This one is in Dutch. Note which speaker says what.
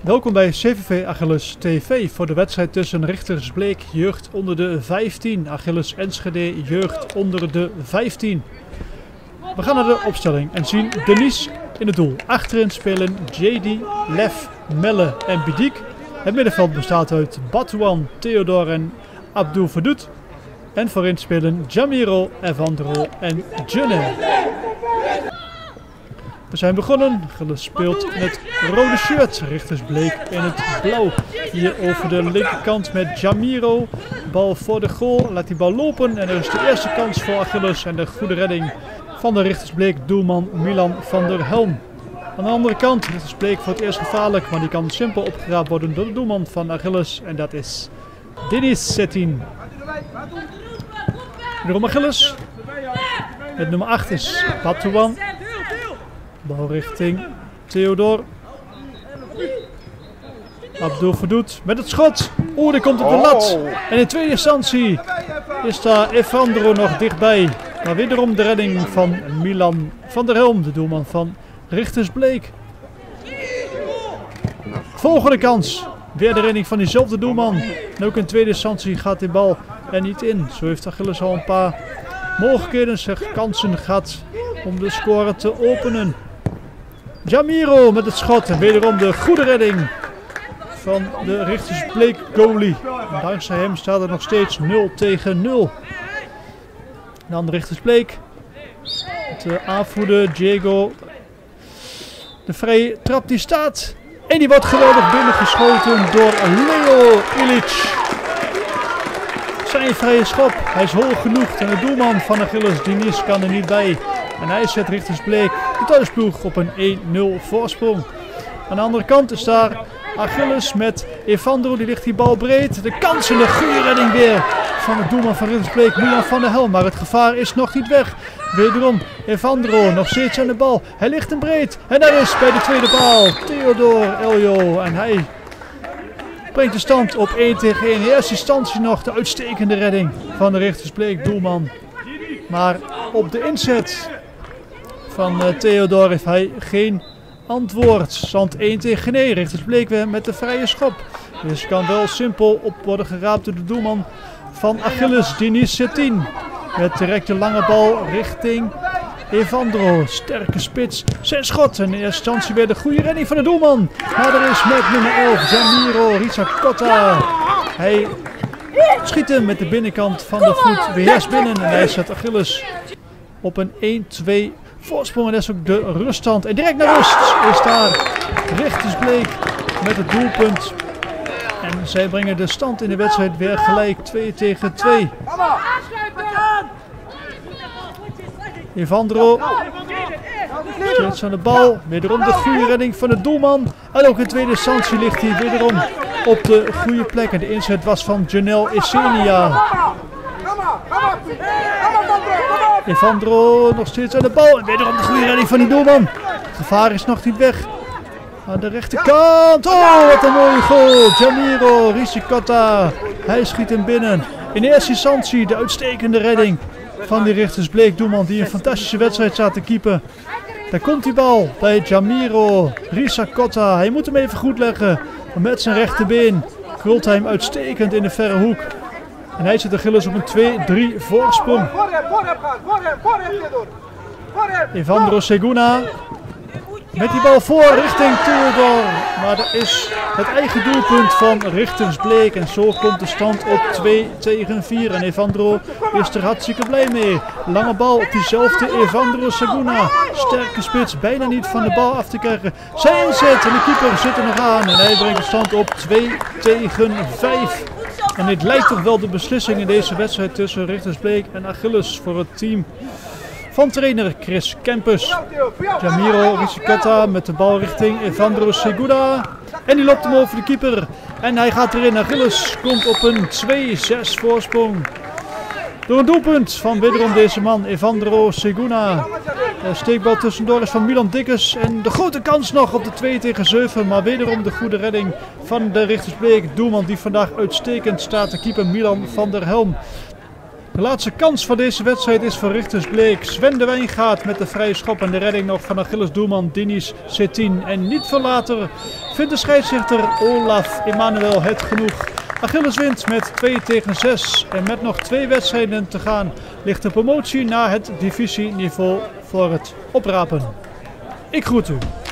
Speaker 1: Welkom bij CVV Achilles TV voor de wedstrijd tussen Richtersbleek jeugd onder de 15, Achilles Enschede jeugd onder de 15. We gaan naar de opstelling en zien Denise in het doel. Achterin spelen JD, Lef, Melle en Bidiek. Het middenveld bestaat uit Batouan, Theodor en Abdul Fadoud. En voorin spelen Jamiro, Evandro en Junne. We zijn begonnen, gespeeld in het rode shirt, Richtersbleek in het blauw. Hier over de linkerkant met Jamiro, bal voor de goal, laat die bal lopen en er is de eerste kans voor Achilles en de goede redding van de Richtersbleek doelman Milan van der Helm. Aan de andere kant, Richtersbleek voor het eerst gevaarlijk, maar die kan simpel opgeraapt worden door de doelman van Achilles en dat is Denise Settin. Wederom Achilles, met nummer 8 is Batouan. Bal richting Theodor. Abdul Fadoud met het schot. Oeh, die komt op de lat. En in tweede instantie is daar Evandro nog dichtbij. Maar wederom de redding van Milan van der Helm, de doelman van Richtersbleek. Volgende kans. Weer de redding van diezelfde doelman. En ook in tweede instantie gaat die bal er niet in. Zo heeft Achilles al een paar mogelijkheden, kansen gehad om de score te openen. Jamiro met het schot en wederom de goede redding van de Richtersbleek goalie. En dankzij hem staat er nog steeds 0-0. Dan de Richtersbleek. De aanvoerder Diego. De vrije trap die staat. En die wordt geweldig binnengeschoten door Leo Ilic. Zijn vrije schop. Hij is hoog genoeg en de doelman van Achilles, Denise, kan er niet bij. En hij zet Richtersbleek de thuisploeg op een 1-0 voorsprong. Aan de andere kant is daar Achilles met Evandro, die ligt die bal breed. De kans en de goede redding weer van de doelman van Richtersbleek, Milan van der Helm. Maar het gevaar is nog niet weg. Wederom Evandro, nog steeds aan de bal. Hij ligt hem breed. En daar is bij de tweede paal Theodor Eljo. En hij brengt de stand op 1-1. In eerste instantie nog de uitstekende redding van de Richtersbleek doelman. Maar op de inzet van Theodor heeft hij geen antwoord. Stand 1-1. Richtersbleek weer met de vrije schop. Dus kan wel simpel op worden geraapt door de doelman van Achilles, Denise Settin. Met direct de lange bal richting Evandro. Sterke spits. Zijn schot. En in eerste instantie weer de goede redding van de doelman. Maar er is met nummer 11 Jamiro Risacotta. Hij schiet hem met de binnenkant van de voet beheerst binnen. En hij zet Achilles op een 1-2 voorsprong. En dat is ook de ruststand. En direct naar rust is daar Richtersbleek met het doelpunt. En zij brengen de stand in de wedstrijd weer gelijk 2-2. Evandro steeds aan de bal. Wederom de goede redding van de doelman. En ook in tweede instantie ligt hij wederom op de goede plek. En de inzet was van Janelle Essenia. Evandro nog steeds aan de bal. En wederom de goede redding van die doelman. Het gevaar is nog niet weg. Aan de rechterkant. Oh, wat een mooie goal. Jamiro Risacotta. Hij schiet hem binnen. In eerste instantie de uitstekende redding van die Richtersbleek doelman die een fantastische wedstrijd staat te keepen. Daar komt die bal bij Jamiro Risacotta. Hij moet hem even goed leggen. Met zijn rechterbeen krult hij hem uitstekend in de verre hoek. En hij zit Achilles op een 2-3 voorsprong. Evandro Seguna met die bal voor richting Theodor. Maar dat is het eigen doelpunt van Richtersbleek. En zo komt de stand op 2-4. En Evandro is er hartstikke blij mee. Lange bal op diezelfde Evandro Seguna. Sterke spits, bijna niet van de bal af te krijgen. Zijn inzet en de keeper zit er nog aan. En hij brengt de stand op 2-5. En dit lijkt toch wel de beslissing in deze wedstrijd tussen Richtersbleek en Achilles voor het team van trainer Chris Kempers. Jamiro Risacotta met de bal richting Evandro Seguna. En die loopt hem over de keeper. En hij gaat erin. Achilles komt op een 2-6 voorsprong. Door een doelpunt van wederom deze man, Evandro Seguna. De steekbal tussendoor is van Milan Dikkers. En de grote kans nog op de 2-7. Maar wederom de goede redding van de Richtersbleek doelman die vandaag uitstekend staat. De keeper Milan van der Helm. De laatste kans van deze wedstrijd is voor Richters Bleek. Sven de Wijngaard met de vrije schop en de redding nog van Achilles doelman Dinis C10. En niet veel later vindt de scheidsrechter Olaf Emanuel het genoeg. Achilles wint met 2-6 en met nog 2 wedstrijden te gaan ligt de promotie naar het divisieniveau voor het oprapen. Ik groet u.